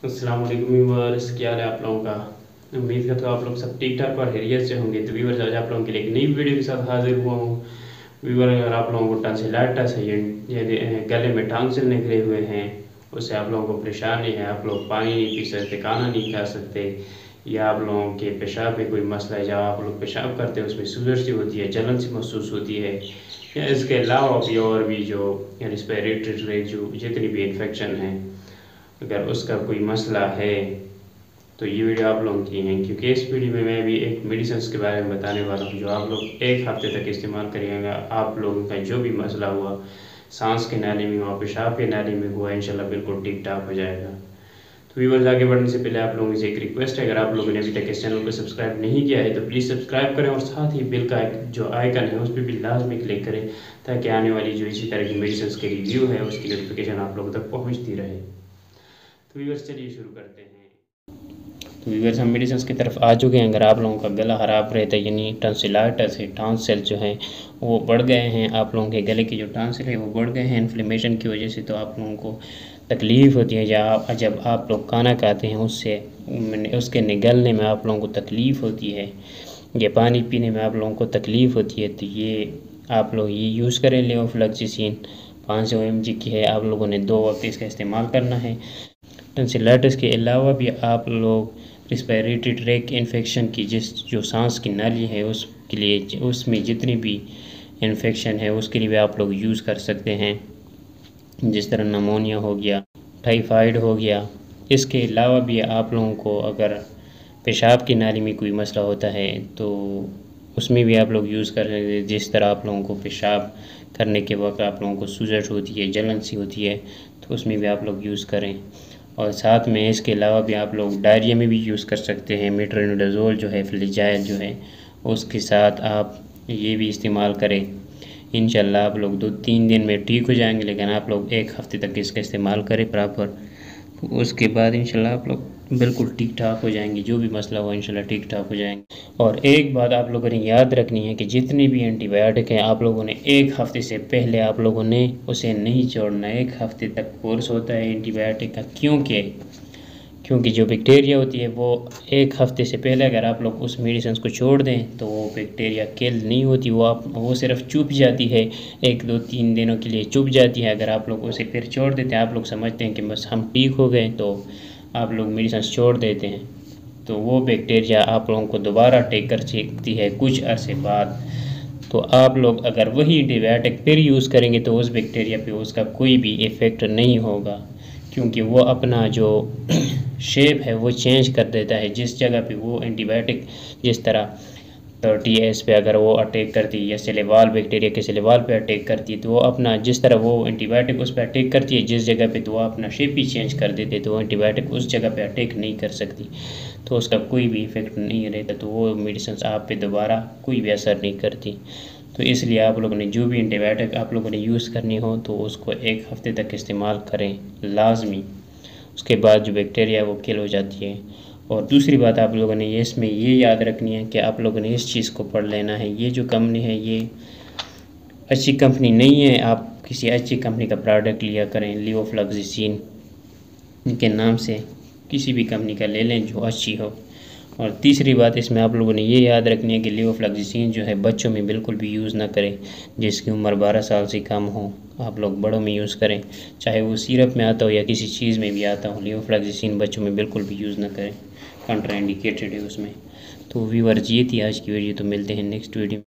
अस्सलाम वालेकुम व्यूअर्स, क्या हाल है आप लोगों का। उम्मीद करता हूँ आप लोग सब ठीक ठाक और खैरियत से होंगे। तो व्यूअर्स, आज आप लोगों के लिए एक नई वीडियो के साथ हाजिर हुआ हूँ। व्यूअर, अगर आप लोगों को टंसिलाइटिस है या गले में टॉन्सिल निकले हुए हैं, उससे आप लोगों को परेशानी है, आप लोग पानी नहीं पी सकते, खाना नहीं खा सकते, या आप लोगों के पेशाब में कोई मसला है, जहाँ आप लोग पेशाब करते हैं उसमें सूजन सी होती है, जलन सी महसूस होती है, या इसके अलावा भी और भी जो रेस्पिरेटरी ट्रैक जो जितनी भी इन्फेक्शन है, अगर उसका कोई मसला है तो ये वीडियो आप लोगों की है। क्योंकि इस वीडियो में मैं भी एक मेडिसिन के बारे में बताने वाला हूँ जो आप लोग एक हफ्ते तक इस्तेमाल करिएगा। आप लोगों का जो भी मसला हुआ, सांस के नाली में हुआ, पेशाब के नाली में हुआ, इंशाल्लाह बिल्कुल ठीक ठाक हो जाएगा। तो व्यूअर्स, आगे बढ़ने से पहले आप लोगों से एक रिक्वेस्ट है, अगर आप लोगों ने अभी तक इस चैनल को सब्सक्राइब नहीं किया है तो प्लीज़ सब्सक्राइब करें और साथ ही बिल का जो आइकन है उस पर भी लाजमी क्लिक करें, ताकि आने वाली जो इसी तरह की मेडिसिन के रिव्यू है उसकी नोटिफिकेशन आप लोगों तक पहुँचती रहे। तो व्यूअर्स, चलिए शुरू करते हैं। तो व्यूअर्स, हम मेडिसिन की तरफ आ चुके हैं। अगर आप लोगों का गला ख़राब रहता है, यानी टॉन्सिलाइटिस है, टॉन्सिल जो है वो बढ़ गए हैं, आप लोगों के गले की जो टॉन्सिल है वो बढ़ गए हैं इन्फ्लेमेशन की वजह से, तो आप लोगों को तकलीफ़ होती है। जब आप लोग खाना खाते हैं उससे उसके निगलने में आप लोगों को तकलीफ़ होती है, या पानी पीने में आप लोगों को तकलीफ़ होती है, तो ये आप लोग ये यूज़ करें। लेवोफ्लॉक्सासिन 500 mg की है, आप लोगों ने 2 वक्त इसका इस्तेमाल करना है। टंसिलाइटिस के अलावा भी आप लोग रिस्पिरेटरी ट्रैक इन्फेक्शन की जो सांस की नाली है उसके लिए, उसमें जितनी भी इन्फेक्शन है उसके लिए भी आप लोग यूज़ कर सकते हैं, जिस तरह नमोनिया हो गया, टाइफाइड हो गया। इसके अलावा भी आप लोगों को अगर पेशाब की नाली में कोई मसला होता है तो उसमें भी आप लोग यूज़ कर सकते हैं। जिस तरह आप लोगों को पेशाब करने के वक्त आप लोगों को सूजन होती है, जलन सी होती है, तो उसमें भी आप लोग यूज़ करें। और साथ में इसके अलावा भी आप लोग डायरिया में भी यूज़ कर सकते हैं। मेट्रोनिडाज़ोल जो है, फ्लिजाइल जो है, उसके साथ आप ये भी इस्तेमाल करें। इंशाल्लाह आप लोग 2-3 दिन में ठीक हो जाएंगे, लेकिन आप लोग एक हफ़्ते तक इसका इस्तेमाल करें प्रॉपर। उसके बाद इंशाल्लाह आप लोग बिल्कुल ठीक ठाक हो जाएंगे, जो भी मसला हो इंशाल्लाह ठीक ठाक हो जाएंगे। और एक बात आप लोगों ने याद रखनी है कि जितनी भी एंटीबायोटिक हैं आप लोगों ने एक हफ़्ते से पहले आप लोगों ने उसे नहीं छोड़ना। एक हफ़्ते तक कोर्स होता है एंटीबायोटिक का। क्योंकि जो बैक्टीरिया होती है वो एक हफ़्ते से पहले अगर आप लोग उस मेडिसिन को छोड़ दें तो वो बैक्टीरिया किल नहीं होती, वो सिर्फ चुप जाती है, 1-2-3 दिनों के लिए चुप जाती है। अगर आप लोग उसे फिर छोड़ देते हैं, आप लोग समझते हैं कि बस हम ठीक हो गए, तो आप लोग मेडिसिन छोड़ देते हैं, तो वो बैक्टीरिया आप लोगों को दोबारा अटैक कर सकती है कुछ अरसे बाद। तो आप लोग अगर वही एंटीबायोटिक फिर यूज़ करेंगे तो उस बैक्टीरिया पे उसका कोई भी इफ़ेक्ट नहीं होगा, क्योंकि वो अपना जो शेप है वो चेंज कर देता है। जिस जगह पे वो एंटीबायोटिक, जिस तरह 30S पे अगर वो अटैक करती है, या सेलेवाल बैक्टीरिया के सेलेवाल पे अटैक करती है, तो वो अपना जिस तरह वो एंटीबायोटिक उस पर अटैक करती है जिस जगह पे, तो वो अपना शेप ही चेंज कर देते, तो वो एंटीबायोटिक उस जगह पे अटैक नहीं कर सकती, तो उसका कोई भी इफ़ेक्ट नहीं रहता, तो वो मेडिसिन आप पे दोबारा कोई भी असर नहीं करती। तो इसलिए आप लोगों ने जो भी एंटीबायोटिक आप लोगों ने यूज़ करनी हो तो उसको एक हफ़्ते तक इस्तेमाल करें लाजमी। उसके बाद जो बैक्टीरिया है वो किल हो जाती है। और दूसरी बात आप लोगों ने इसमें ये याद रखनी है कि आप लोगों ने इस चीज़ को पढ़ लेना है, ये जो कंपनी है ये अच्छी कंपनी नहीं है। आप किसी अच्छी कंपनी का प्रोडक्ट लिया करें, लेवोफ्लॉक्सासिन के नाम से किसी भी कंपनी का ले लें जो अच्छी हो। और तीसरी बात इसमें आप लोगों ने ये याद रखनी है कि लेवोफ्लॉक्सासिन जो है बच्चों में बिल्कुल भी यूज़ ना करें, जिसकी उम्र 12 साल से कम हो। आप लोग बड़ों में यूज़ करें, चाहे वो सिरप में आता हो या किसी चीज़ में भी आता हो। लेवोफ्लॉक्सासिन बच्चों में बिल्कुल भी यूज़ ना करें, कंट्रा इंडिकेटेड है उसमें। तो व्यूअर्स, ये थी आज की वीडियो, तो मिलते हैं नेक्स्ट वीडियो में।